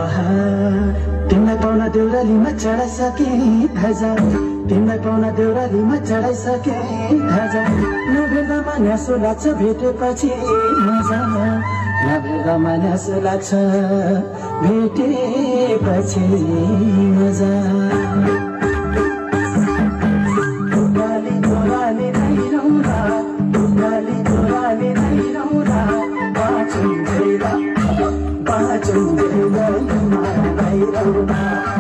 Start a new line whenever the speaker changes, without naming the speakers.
तिमीलाई पाउन देउरालीमा चढाइसके ध्वजा तिमीलाई पाउन देउरालीमा चढाइसके ध्वजा नभेट्दामा न्यासो लाग्छ भेटेपछि मजा नभेट्दामा न्यासो लाग्छ भेटेपछि मजा ढुङ्गाली झोलाले धैरौँला ढुङ्गाली झोलाले धैरौँला बाँचुन्जेला बाँचुन्जेला धैरौँला